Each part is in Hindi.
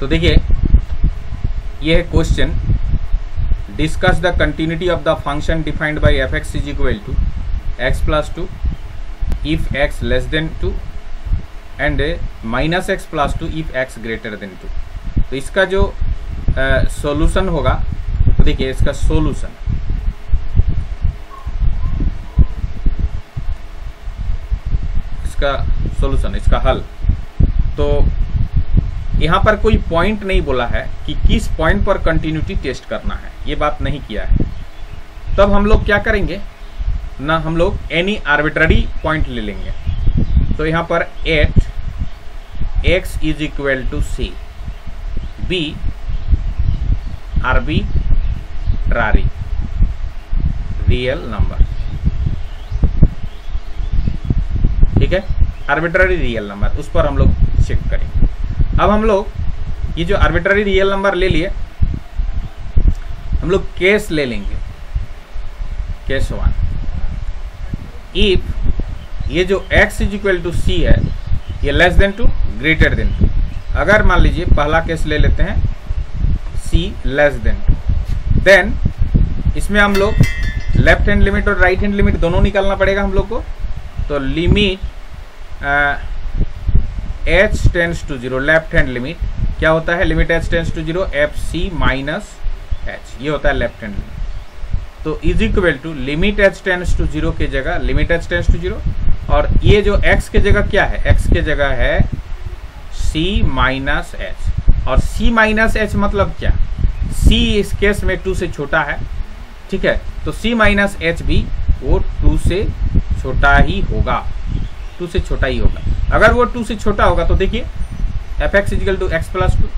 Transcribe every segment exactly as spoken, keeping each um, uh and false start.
तो देखिए ये है question, discuss the continuity of the function defined by F x is equal to X plus two if X less than two and minus x plus two if X greater than two. तो इसका जो सॉल्यूशन uh, होगा, तो देखिए इसका सॉल्यूशन, इसका सॉल्यूशन इसका हल, तो यहाँ पर कोई पॉइंट नहीं बोला है कि किस पॉइंट पर कंटिन्यूटी टेस्ट करना है, ये बात नहीं किया है। तब हम लोग क्या करेंगे ना, हम लोग एनी आर्बिट्ररी पॉइंट ले लेंगे। तो यहाँ पर at x is equal to C be arbitrary real number, ठीक है, आर्बिट्ररी रियल नंबर, उस पर हम लोग चेक करेंगे। अब हम लोग ये जो आर्बिट्ररी रियल नंबर ले लिए, हम लोग केस ले लेंगे, केस वन। इफ ये जो x is equal to C है, ये less than two greater than two. अगर मान लीजिए पहला केस ले लेते हैं, c less than two, then इसमें हम लोग लेफ्ट हैंड लिमिट और राइट हैंड लिमिट दोनों निकालना पड़ेगा हम लोग को। तो limit h tends to zero, left hand limit क्या होता है, limit h tends to zero F C minus H, ये होता है लेफ्ट हैंड लिमिट। तो is equal to limit h tends to zero के जगह limit h tends to zero, और ये जो x के जगह क्या है, x के जगह है c माइनस एच। और c माइनस एच मतलब क्या, c इस केस में टू से छोटा है, ठीक है, तो c माइनस एच भी वो टू से छोटा ही होगा, टू से छोटा ही होगा। अगर वो टू से छोटा होगा तो देखिए F x is equal to X plus two,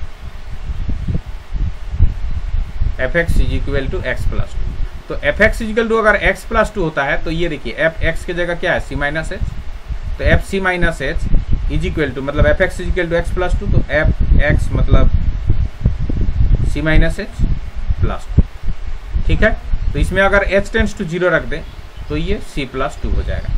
F x is equal to X plus two. तो एफ एक्स इजिकल टू अगर एक्स प्लस टू होता है तो ये देखिए एफ एक्स की जगह क्या है, सी माइनस एच। तो F C minus H is equal to मतलब F x is equal to X plus two, तो एफ एक्स मतलब C minus H plus two, ठीक है। तो इसमें अगर एच टेंस टू जीरो रख दें तो ये सी प्लस टू हो जाएगा।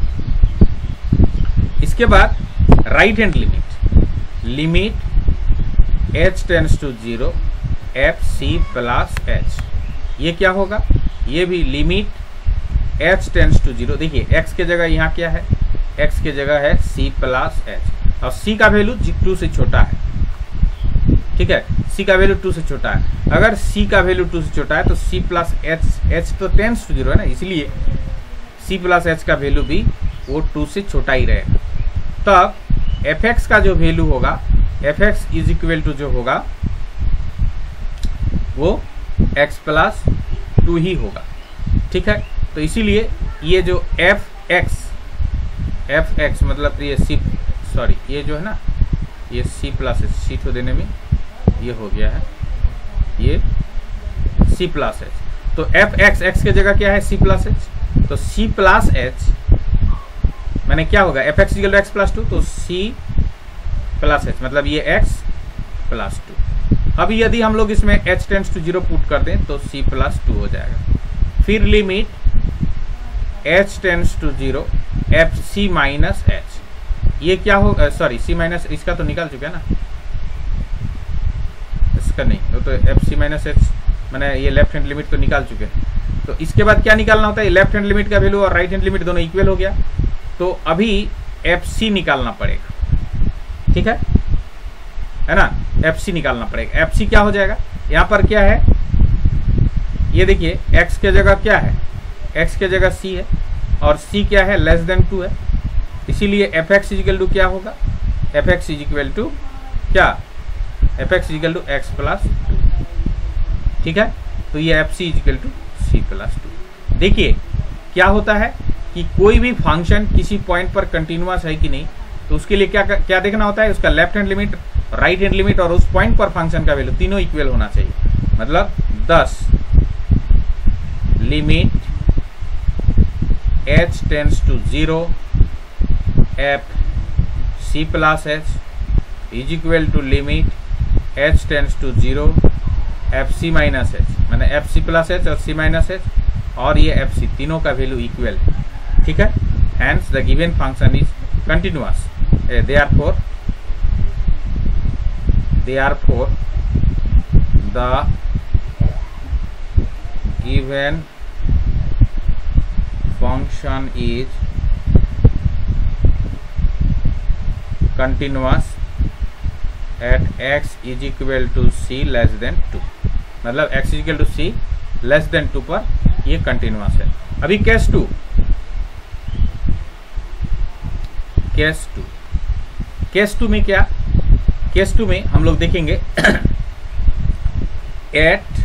इसके बाद right hand limit, limit H tends to zero F C plus H, ये क्या होगा, ये भी limit H tends to zero. देखिए एक्स के जगह यहाँ क्या है, एक्स के जगह है सी प्लस एच, और सी का वैल्यू टू से छोटा है, ठीक है, सी का वैल्यू टू से छोटा है। अगर सी का वैल्यू टू से छोटा है तो सी प्लस एच, एच तो टेंस टू जीरो है ना, इसलिए सी प्लस एच का वैल्यू भी वो टू से छोटा ही रहेगा। तब एफ एक्स का जो वैल्यू होगा, F x is equal to जो होगा वो एक्स प्लस टू ही होगा, ठीक है। तो इसीलिए ये जो एफ एक्स, एफ एक्स मतलब ये सी, सॉरी ये जो है ना, ये सी प्लस एच, सी तो देने में ये हो गया है, ये सी प्लस एच। तो एफ एक्स, एक्स के जगह क्या है, सी प्लस एच। तो सी प्लस एच मैंने क्या होगा, F X equal to X plus two, तो सी प्लस एच मतलब ये एक्स प्लस टू। अब यदि हम लोग इसमें h tends to zero put कर दें तो c प्लस टू हो जाएगा। फिर limit h tends to zero F C minus H, ये क्या हो, सॉरी c माइनस, इसका तो निकाल चुके हैं ना, इसका नहीं, तो एफ सी माइनस एच मैंने ये लेफ्ट हैंड लिमिट तो निकाल चुके हैं। तो इसके बाद क्या निकालना होता है, लेफ्ट हैंड लिमिट का वैल्यू और राइट हैंड लिमिट दोनों इक्वल हो गया, तो अभी एफ सी निकालना पड़ेगा, ठीक है है ना, एफ सी निकालना पड़ेगा। एफ सी क्या हो जाएगा, यहाँ पर क्या है, ये देखिए x के जगह क्या है, x के जगह c है, और c क्या है, लेस देन टू है, इसीलिए एफ एक्स इजिकल टू क्या होगा, एफ एक्स इजिकल टू क्या, F x is equal to X plus two, ठीक है। तो ये F C is equal to C plus two. देखिए क्या होता है कि कोई भी फंक्शन किसी पॉइंट पर कंटिन्यूअस है कि नहीं, तो उसके लिए क्या क्या देखना होता है, उसका left hand limit, right hand limit और उस पॉइंट पर फंक्शन का वैल्यू तीनों इक्वल होना चाहिए। मतलब thus limit h tends to zero F C plus H is equal to limit h tends to zero F C minus H, मैंने एफ सी प्लस एच और सी माइनस एच और ये एफ सी तीनों का वैल्यू इक्वल, ठीक है। Hence the given function is continuous, therefore therefore the given function is continuous at x is equal to c less than two, मतलब x is equal to c less than two पर ये कंटिन्यूअस है। अभी case two, case two case two में क्या, केस टू में हम लोग देखेंगे at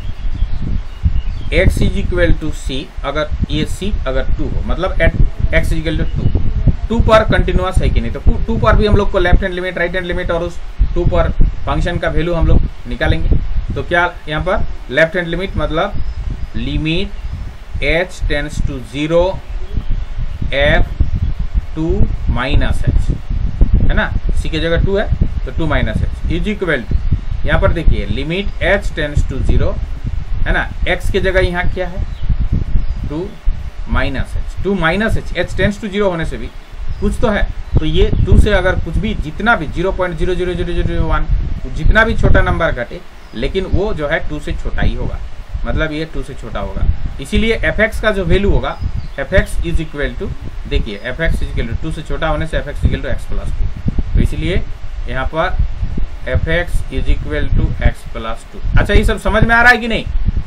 x is equal to सी, अगर ये सी अगर टू हो, मतलब at x is equal to two, two पर कंटिन्यूअस है कि नहीं, तो टू पर भी हम लोग को left hand limit, right hand limit और उस टू पर फंक्शन का वैल्यू हम लोग निकालेंगे। तो क्या यहाँ पर लेफ्ट हैंड लिमिट मतलब limit H tends to zero F two minus H, है ना, सी की जगह टू है तो two minus H is equal to, यहाँ पर देखिए limit H tends to zero, है ना, एक्स की जगह यहाँ क्या है two minus H, two minus H, H tends to zero होने से भी कुछ तो है, तो ये टू से अगर कुछ भी जितना भी zero point zero zero zero zero one जितना भी छोटा नंबर घटे, लेकिन वो जो है टू से छोटा ही होगा, मतलब ये टू से छोटा होगा। इसीलिए एफ एक्स का जो वैल्यू होगा F x is equal to, देखिए F x is equal to two से छोटा होने से F X equal to X plus two, तो इसीलिए यहाँ पर F x is equal to X plus two. अच्छा, ये सब समझ में आ रहा है कि नहीं?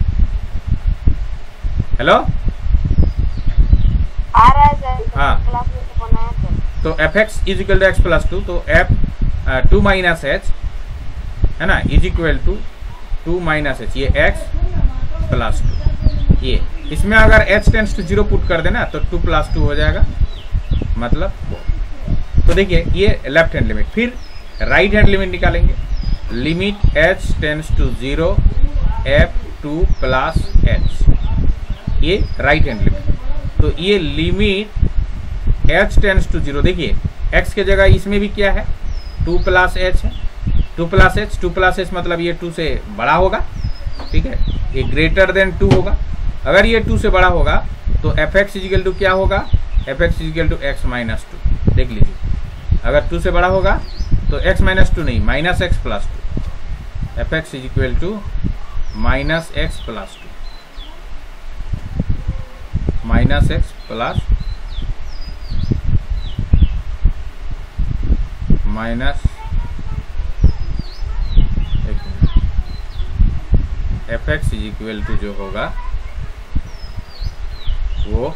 हेलो, आ रहा है सर, हाँ, क्लास में तो बनाया था। तो F x is equal to X plus two, तो एफ टू माइनस एच, है ना, is equal to two minus H, ये एक्स प्लस टू, ये इसमें अगर h tends to zero put कर देना तो टू प्लस टू हो जाएगा, मतलब फोर। तो देखिए ये लेफ्ट हैंड लिमिट, फिर राइट हैंड लिमिट निकालेंगे, limit h tends to zero F two plus H, ये राइट हैंड लिमिट। तो ये limit h tends to zero, देखिए x के जगह इसमें भी क्या है टू प्लस एच है, two plus H, two plus H मतलब ये टू से बड़ा होगा, ठीक है, ये ग्रेटर देन टू होगा। अगर ये टू से बड़ा होगा तो एफ एक्स इजिकल टू क्या होगा, F x is equal to x minus two, देख लीजिए, अगर टू से बड़ा होगा तो एक्स माइनस टू नहीं minus x plus two, F x is equal to minus x plus two, minus x plus minus f x is equal to जो होगा वो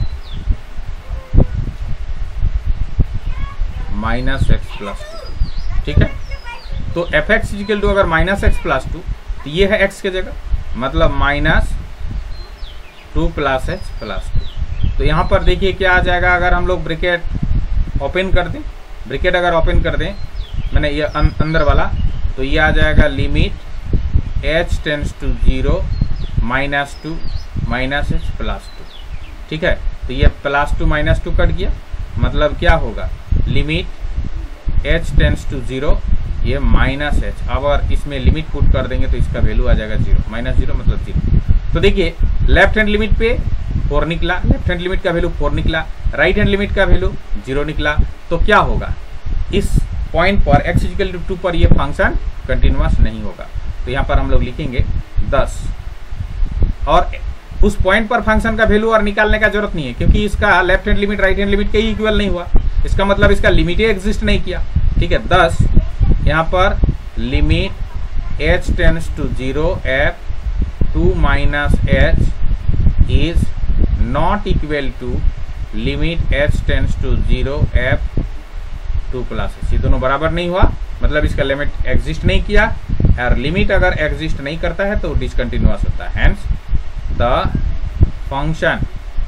माइनस एक्स प्लस टू, ठीक है। तो F x is equal to अगर माइनस एक्स प्लस टू, तो ये है एक्स के जगह, मतलब minus two plus x plus two. तो यहाँ पर देखिए क्या आ जाएगा, अगर हम लोग ब्रैकेट ओपन कर दें, ब्रैकेट अगर ओपन कर दें मैंने ये अं, अंदर वाला, तो ये आ जाएगा limit h tends to zero minus two minus H plus two, ठीक है। तो ये plus two minus two cut गया, मतलब क्या होगा limit h tends to zero, ये माइनस एच, अब और इसमें लिमिट पुट कर देंगे तो इसका वैल्यू आ जाएगा जीरो, माइनस जीरो मतलब जीरो। तो देखिए लेफ्ट हैंड लिमिट पे फोर निकला, लेफ्ट हैंड लिमिट का वैल्यू फोर निकला, राइट हैंड लिमिट का वैल्यू जीरो निकला। तो क्या होगा, इस पॉइंट पर x इक्वल टू टू पर ये फंक्शन कंटिन्यूअस नहीं होगा। तो यहाँ पर हम लोग लिखेंगे दस, और उस पॉइंट पर फंक्शन का वैल्यू और निकालने का जरूरत नहीं है, क्योंकि इसका left hand limit right hand limit के ही इक्वल नहीं हुआ, इसका मतलब इसका लिमिट ही एग्जिस्ट नहीं किया, ठीक है। दस यहाँ पर limit h tends to zero F two minus H is not equal to limit h tends to zero F two plus H, ये दोनों बराबर नहीं हुआ, मतलब इसका लिमिट एग्जिस्ट नहीं किया, और लिमिट अगर एग्जिस्ट नहीं करता है तो डिसकंटिन्यूअस होता है। Hence the function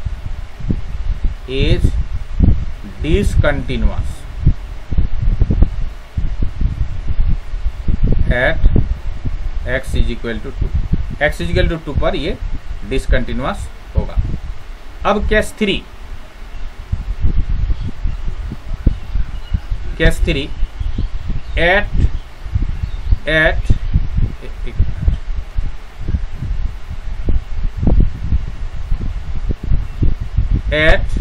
is discontinuous at x is equal to two, x is equal to two पर ये डिसकंटिन्यूअस होगा। अब case three, case three at at at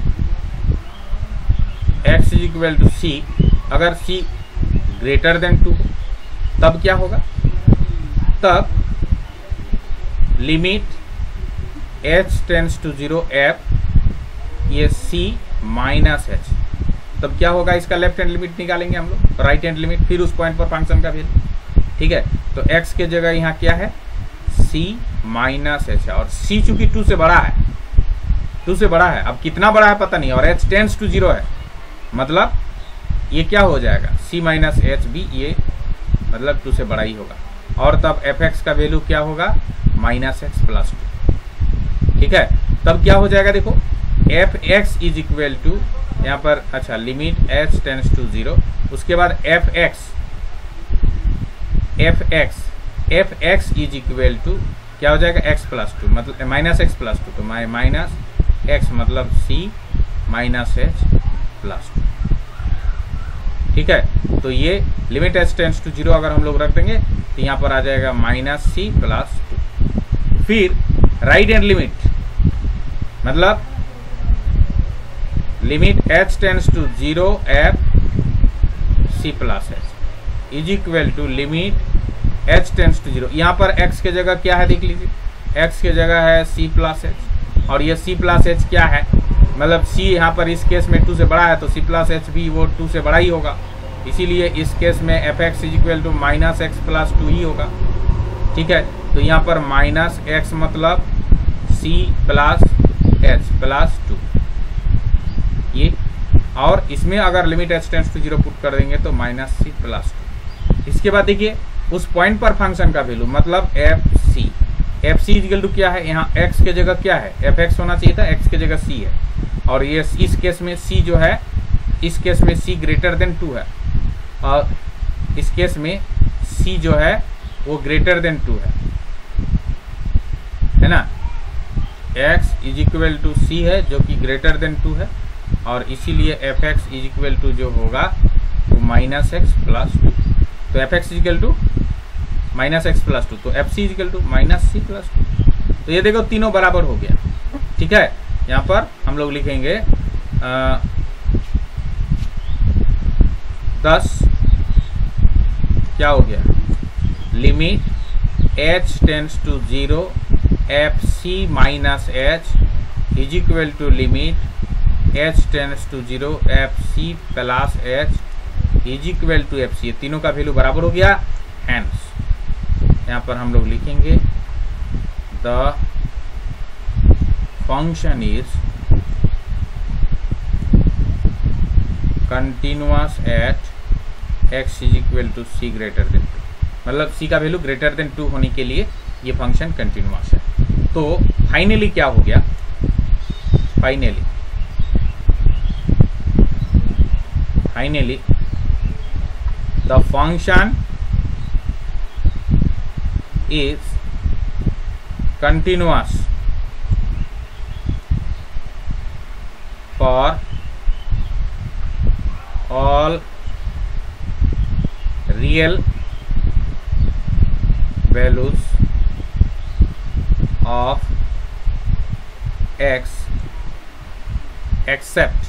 x is equal to सी, अगर सी ग्रेटर देन टू, तब क्या होगा, तब limit h tends to zero f ये c माइनस एच, तब क्या होगा, इसका लेफ्ट हैंड लिमिट निकालेंगे हम लोग, राइट हैंड लिमिट, फिर उस पॉइंट पर फंक्शन का वैल्यू। ठीक है, तो x के जगह यहाँ क्या है, c माइनस एच है, और c चूंकि टू से बड़ा है, टू से बड़ा है, अब कितना बड़ा है पता नहीं, और h टेंड्स टू जीरो है, मतलब ये क्या हो जाएगा, c माइनस एच भी ये मतलब टू से बड़ा ही होगा, और तब fx का वैल्यू क्या होगा, माइनस एक्स प्लस टू। ठीक है, तब क्या हो जाएगा, देखो f x is equal to यहाँ पर, अच्छा limit h tends to zero, उसके बाद f x f x f x is equal to क्या हो जाएगा, x प्लस टू, मतलब माइनस एक्स प्लस टू, तो माइनस एक्स मतलब c minus H plus two. ठीक है, तो ये limit h tends to zero अगर हम लोग रख देंगे तो यहाँ पर आ जाएगा माइनस सी प्लस टू। फिर राइट हैंड लिमिट मतलब limit h tends to zero F C plus H is equal to limit h tends to zero, यहाँ पर x के जगह क्या है देख लीजिए, x के जगह है c प्लस एच, और ये c प्लस एच क्या है, मतलब c यहाँ पर इस केस में टू से बड़ा है, तो c प्लस एच भी वो टू से बड़ा ही होगा, इसीलिए इस केस में f x is equal to minus x plus two ही होगा। ठीक है, तो यहाँ पर माइनस एक्स मतलब c plus h plus two, ये, और इसमें अगर limit h tends to zero put कर देंगे तो माइनस सी प्लस टू। इसके बाद देखिए उस पॉइंट पर फंक्शन का वैल्यू मतलब f c, f c equal to क्या है, यहाँ x के जगह क्या है, एफ एक्स होना चाहिए था, x के जगह c है, और ये इस केस में c जो है, इस केस में c ग्रेटर देन टू है, और इस केस में c जो है वो ग्रेटर देन टू है, है ना, x is equal to c है जो कि ग्रेटर देन टू है, और इसीलिए f x is equal to जो होगा वो माइनस एक्स प्लस टू, तो F x is equal to minus x plus two, तो F c is equal to minus c plus two. तो ये देखो तीनों बराबर हो गया। ठीक है, यहाँ पर हम लोग लिखेंगे आ, दस क्या हो गया, limit h tends to zero F C minus H is equal to limit h tends to zero F C plus H is equal to f c, ये तीनों का वैल्यू बराबर हो गया। हैंस यहाँ पर हम लोग लिखेंगे the function is continuous at x is equal to c greater than two, मतलब c का वैल्यू ग्रेटर देन टू होने के लिए ये फंक्शन कंटिन्यूअस है। तो फाइनली क्या हो गया, finally finally the function is continuous for all real values of x except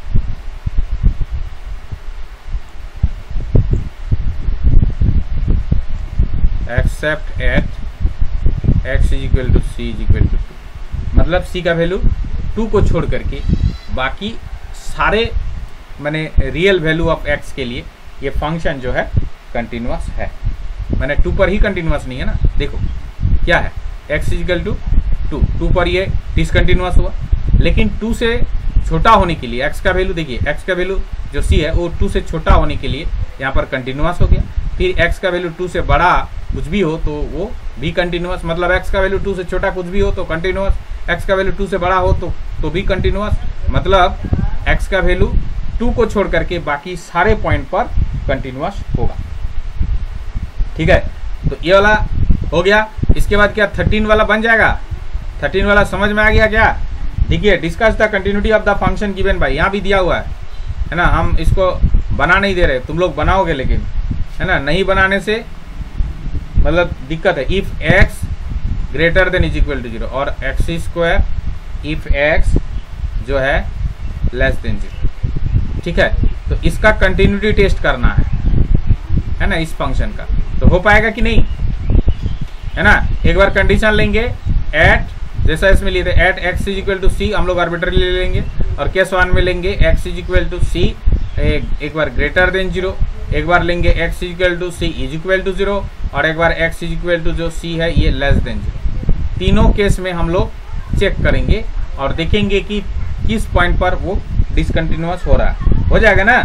except at x is equal to c is equal to two, मतलब c का वैल्यू टू को छोड़ करके बाकी सारे माने रियल वैल्यू ऑफ x के लिए ये फंक्शन जो है कंटिन्यूअस है, माने टू पर ही कंटिन्यूअस नहीं है ना। देखो क्या है, x is equal to two, two पर ये डिसकंटिन्यूअस हुआ, लेकिन टू से छोटा होने के लिए x का वैल्यू देखिए, x का वैल्यू जो c है वो टू से छोटा होने के लिए यहाँ पर कंटिन्यूअस हो गया। फिर x का वैल्यू टू से बड़ा कुछ भी हो तो वो भी कंटिन्यूअस, मतलब x का वैल्यू टू से छोटा कुछ भी हो तो कंटिन्यूअस, x का वैल्यू टू से बड़ा हो तो तो भी कंटिन्यूअस, मतलब x का वैल्यू टू को छोड़ करके बाकी सारे पॉइंट पर कंटिन्यूअस होगा। ठीक है, तो ये वाला हो गया। इसके बाद क्या थर्टीन वाला बन जाएगा, थर्टीन वाला समझ में आ गया क्या। देखिए discuss the continuity of the function given by, यहाँ भी दिया हुआ है है ना, हम इसको बना नहीं दे रहे, तुम लोग बनाओगे लेकिन, है ना, नहीं बनाने से मतलब दिक्कत है। If x greater than is equal to zero और एक्स स्क्वायर इफ x जो है लेस देन जीरो। ठीक है, तो इसका कंटिन्यूटी टेस्ट करना है है ना इस फंक्शन का। तो हो पाएगा कि नहीं, है ना। एक बार कंडीशन लेंगे एट, जैसा इसमें लिए थे at x is equal to c, हम लोग आर्बिट्ररी ले लेंगे, और केस वन में लेंगे x is equal to c एक, एक बार ग्रेटर देन जीरो, एक बार लेंगे x is equal to c is equal to zero, और एक बार एक्स इज इक्वल टू जो सी है ये लेस देन जीरो। तीनों केस में हम लोग चेक करेंगे और देखेंगे कि किस पॉइंट पर वो डिसकंटिन्यूअस हो रहा है। हो जाएगा ना?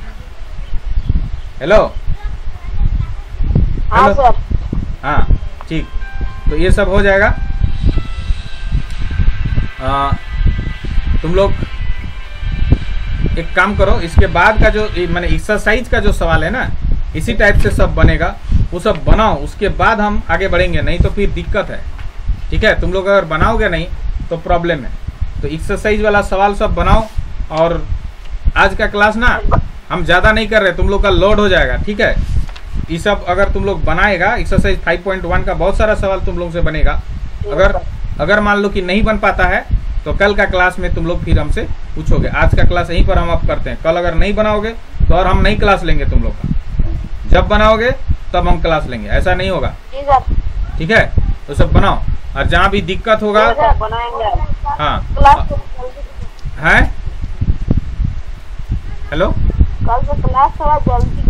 हेलो हाँ सर। हाँ ठीक, तो ये सब हो जाएगा। आ, तुम लोग एक काम करो, इसके बाद का जो मैंने एक्सरसाइज का जो सवाल है ना, इसी टाइप से सब बनेगा, वो सब बनाओ, उसके बाद हम आगे बढ़ेंगे, नहीं तो फिर दिक्कत है। ठीक है, तुम लोग अगर बनाओगे नहीं तो प्रॉब्लम है। तो एक्सरसाइज वाला सवाल सब बनाओ, और आज का क्लास ना हम ज़्यादा नहीं कर रहे, तुम लोग का लोड हो जाएगा। ठीक है, ये सब अगर तुम लोग बनाएगा, एक्सरसाइज फाइव पॉइंट वन का बहुत सारा सवाल तुम लोग से बनेगा। अगर अगर मान लो कि नहीं बन पाता है तो कल का क्लास में तुम लोग फिर हमसे पूछोगे। आज का क्लास यहीं पर हम अब करते हैं, कल अगर नहीं बनाओगे तो और हम नहीं क्लास लेंगे तुम लोग का, जब बनाओगे तब हम क्लास लेंगे, ऐसा नहीं होगा। ठीक है, तो सब बनाओ, और जहाँ भी दिक्कत होगा हाँ है। हेलो, कल से क्लास थोड़ा जल्दी